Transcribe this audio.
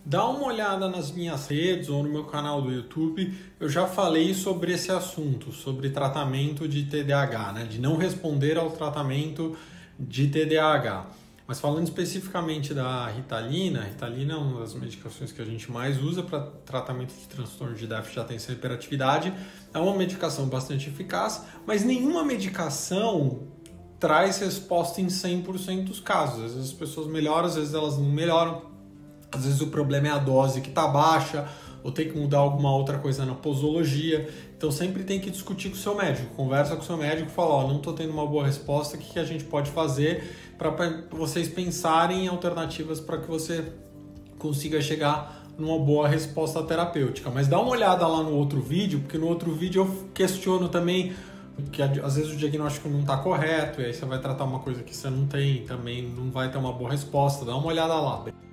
Dá uma olhada nas minhas redes ou no meu canal do YouTube, eu já falei sobre esse assunto, sobre tratamento de TDAH, né? De não responder ao tratamento de TDAH. Mas falando especificamente da Ritalina, a Ritalina é uma das medicações que a gente mais usa para tratamento de transtorno de déficit de atenção e hiperatividade. É uma medicação bastante eficaz, mas nenhuma medicação traz resposta em 100% dos casos. Às vezes as pessoas melhoram, às vezes elas não melhoram. Às vezes o problema é a dose que está baixa, ou tem que mudar alguma outra coisa na posologia. Então sempre tem que discutir com o seu médico. Conversa com o seu médico e fala, ó, não estou tendo uma boa resposta, o que a gente pode fazer para vocês pensarem em alternativas para que você consiga chegar numa boa resposta terapêutica. Mas dá uma olhada lá no outro vídeo, porque no outro vídeo eu questiono também que às vezes o diagnóstico não está correto, e aí você vai tratar uma coisa que você não tem, também não vai ter uma boa resposta. Dá uma olhada lá.